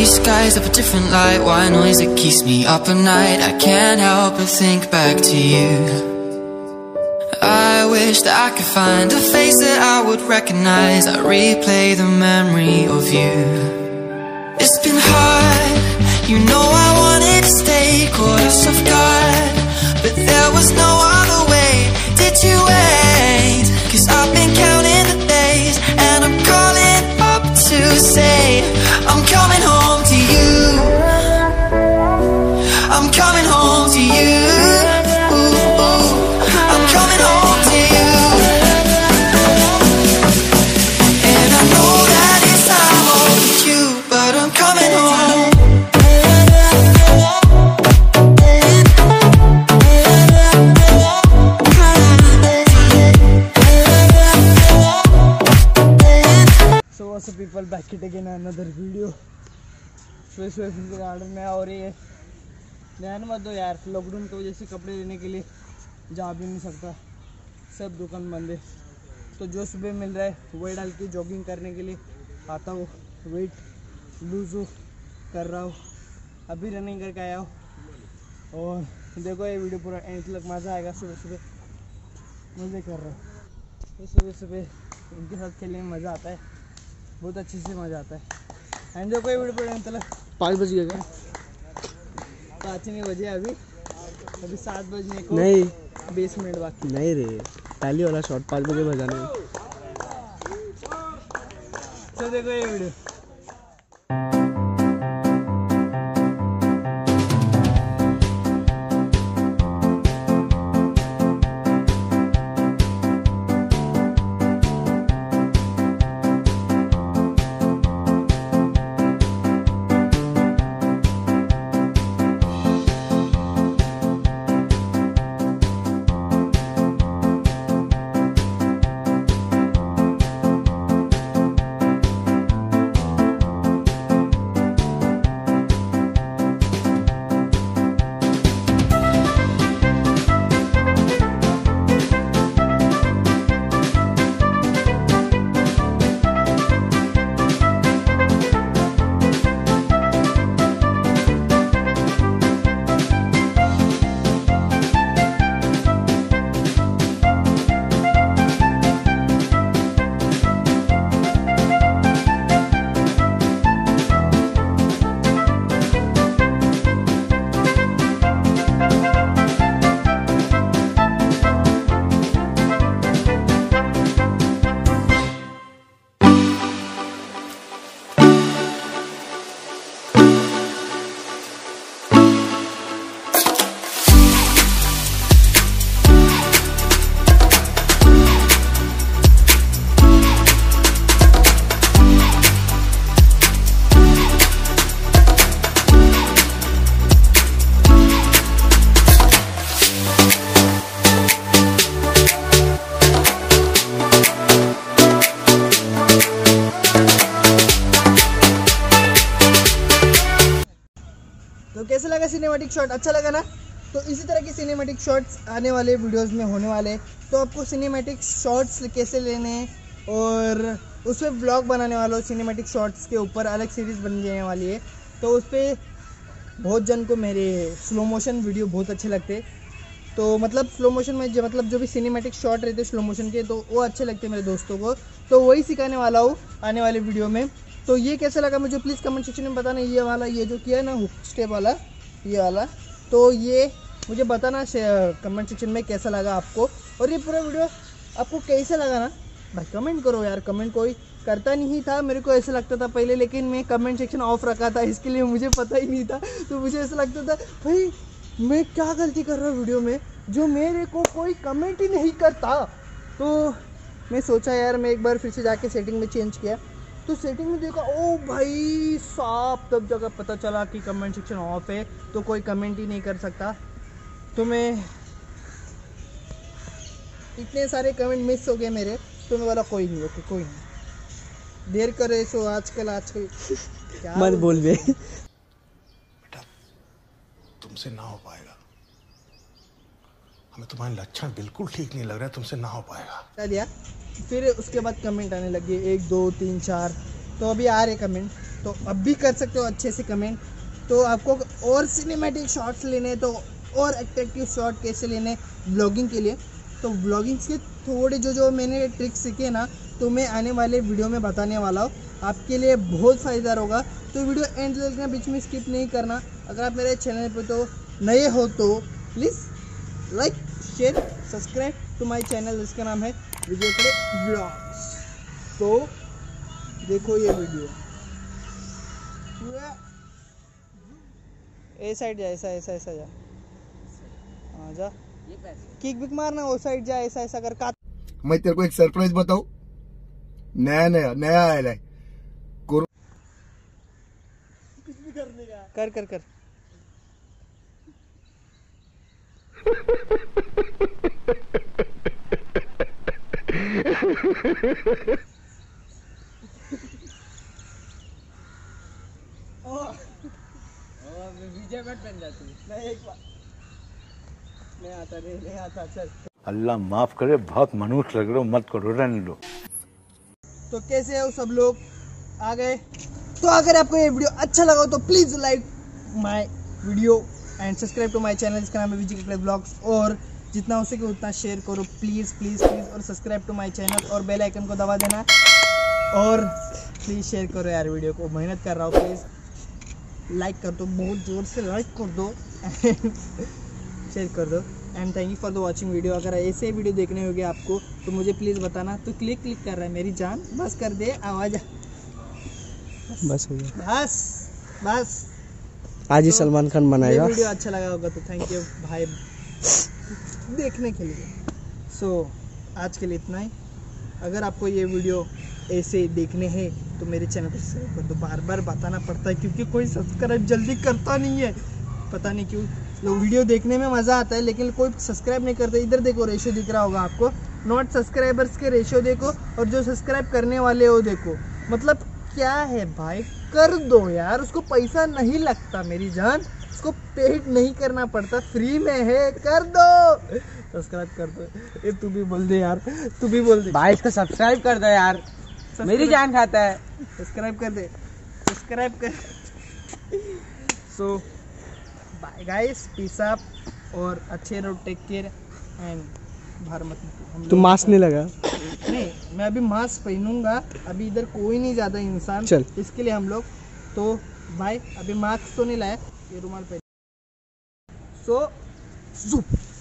these skies have a different light. White noise that keeps me up at night. I can't help but think back to you. I wish that I could find a face that I would recognize. I replay the memory of you. It's been hard, you know I wanted to stay, caught us off guard, but there was no other way. Did you wait? 'Cause I've been counting the days, and I'm calling up to say I'm coming home to you. I'm coming home to you. I'm coming home to you. And I know that it's time overdue, but I'm coming home. So what's up people, back it again another video. फिर garden में और ये ध्यान मत दो यार, lockdown की वजह से कपड़े लेने के लिए जा भी नहीं सकता, सब दुकान बंद है। तो जो सुबह मिल रहा है वही डाल के जॉगिंग करने के लिए आता हूँ, वेट लूज कर रहा हूँ। अभी रनिंग करके आया हूँ और देखो ये वीडियो पूरा एंड तक मज़ा आएगा। सुबह सुबह मज़े कर रहा हूँ, तो सुबह सुबह इनके साथ खेलने में मज़ा आता है, बहुत अच्छे से मज़ा आता है। एंड देखो ये वीडियो पूरा एंड तक 5 बज गया क्या? 5 नहीं बजे, अभी 7 बजने को नहीं 20 मिनट बाकी। नहीं रे, पहली वाला शॉट 5 बजे बजाने। तो देखो ये वीडियो। तो कैसा लगा सिनेमैटिक शॉट? अच्छा लगा ना? तो इसी तरह के सिनेमैटिक शॉट्स आने वाले वीडियोस में होने वाले। तो आपको सिनेमैटिक शॉट्स कैसे लेने हैं और उस पर ब्लॉग बनाने वाला हूँ। सिनेमैटिक शॉट्स के ऊपर अलग सीरीज़ बन जाने वाली है। तो उस पर बहुत जन को मेरे स्लो मोशन वीडियो बहुत अच्छे लगते। तो मतलब स्लो मोशन में जो भी सिनेमैटिक शॉट रहते स्लो मोशन के, तो वो अच्छे लगते मेरे दोस्तों को। तो वही सिखाने वाला हूँ आने वाले वीडियो में। तो ये कैसा लगा मुझे प्लीज़ कमेंट सेक्शन में बताना। ये वाला, ये जो किया है ना हुक स्टेप वाला, ये वाला, तो ये मुझे बताना कमेंट सेक्शन में कैसा लगा आपको। और ये पूरा वीडियो आपको कैसा लगा ना भाई, कमेंट करो यार। कमेंट कोई करता नहीं था, मेरे को ऐसा लगता था पहले, लेकिन मैं कमेंट सेक्शन ऑफ रखा था, इसके लिए मुझे पता ही नहीं था। तो मुझे ऐसा लगता था भाई मैं क्या गलती कर रहा हूँ वीडियो में, जो मेरे को कोई कमेंट ही नहीं करता। तो मैं सोचा यार मैं एक बार फिर से जाके सेटिंग में चेंज किया, तो सेटिंग में देखा ओ भाई साहब, तब जगह पता चला कि कमेंट सेक्शन ऑफ है, तो कोई कमेंट ही नहीं कर सकता। तो मैं इतने सारे कमेंट मिस हो गए मेरे, तो मैं बोला कोई नहीं, ओके कोई नहीं, देर करे सो आजकल क्या मत बोल बे। बेटा तुमसे ना हो पाएगा, हमें तुम्हारे लक्षण बिल्कुल ठीक नहीं लग रहा है, तुमसे ना हो पाएगा। दिया फिर उसके बाद कमेंट आने लगे 1 2 3 4, तो अभी आ रहे कमेंट। तो अब भी कर सकते हो अच्छे से कमेंट। तो आपको और सिनेमैटिक शॉट्स लेने तो और अट्रैक्टिव शॉट कैसे लेने ब्लॉगिंग के लिए, तो ब्लॉगिंग के थोड़े जो मैंने ट्रिक्स सीखे ना, तो मैं आने वाले वीडियो में बताने वाला हूँ, आपके लिए बहुत फ़ायदा होगा। तो वीडियो एंड तक देखना, बीच में स्किप नहीं करना। अगर आप मेरे चैनल पे तो नए हो तो please like share subscribe to my channel, जिसका नाम है विजय kakade ब्लॉग्स। तो देखो ये वीडियो, ए साइड जा, ऐसा ऐसा ऐसा जा, हाँ जा, किक बिक मारना, वो साइड जा, ऐसा ऐसा कर। मैं तेरे को एक सरप्राइज बताऊं, नया आया है। कुछ भी करने का, कर कर कर। विजय मत बन जाती, नहीं एक बार नहीं आता चल। अल्लाह माफ करे, बहुत मनुष्य लग रहे हो, मत करो, रहने दो। तो कैसे हो सब लोग, आ गए। तो अगर आपको ये वीडियो अच्छा लगा तो please like my video and subscribe to my channel, जिसका नाम है विजय kakade ब्लॉग्स। और जितना हो सके उतना शेयर करो प्लीज़ प्लीज़ प्लीज़, और सब्सक्राइब टू माय चैनल और बेल आइकन को दबा देना। और प्लीज़ शेयर करो यार वीडियो को, मेहनत कर रहा हूँ, प्लीज़ लाइक कर दो, बहुत ज़ोर से लाइक कर दो शेयर कर दो। And thank you for the watching video. अगर ऐसे वीडियो देखने होंगे आपको तो मुझे प्लीज़ बताना। तो क्लिक कर रहा है मेरी जान, बस कर दे आवाज़, बस हो गया, बस आज ही तो सलमान खान बनाएगा। वीडियो अच्छा लगा होगा तो थैंक यू भाई देखने के लिए। सो आज के लिए इतना ही। अगर आपको ये वीडियो ऐसे देखने हैं तो मेरे चैनल को सब्सक्राइब कर दो। बार बार बताना पड़ता है क्योंकि कोई सब्सक्राइब जल्दी करता नहीं है, पता नहीं क्यों। लोग वीडियो देखने में मज़ा आता है लेकिन कोई सब्सक्राइब नहीं करते। इधर देखो रेशियो दिख रहा होगा आपको, नॉट सब्सक्राइबर्स के रेशियो देखो और जो सब्सक्राइब करने वाले हो देखो। मतलब क्या है भाई, कर दो यार, उसको पैसा नहीं लगता मेरी जान, उसको पेड नहीं करना पड़ता, फ्री में है, कर दो, सब्सक्राइब कर दो। ये तू भी बोल दे यार, तू भी बोल दे भाई, इसको सब्सक्राइब कर दो यार, मेरी जान खाता है। सब्सक्राइब कर दे, सब्सक्राइब कर। So bye guys, peace up और अच्छे रहो, टेक केयर एंड बाहर मत निकलो। तू मास्क नहीं लगा? नहीं, मैं अभी मास्क पहनूंगा, अभी इधर कोई नहीं ज़्यादा इंसान, चल इसके लिए हम लोग। तो भाई अभी मास्क तो नहीं लाया, ये रुमाल पहन। सो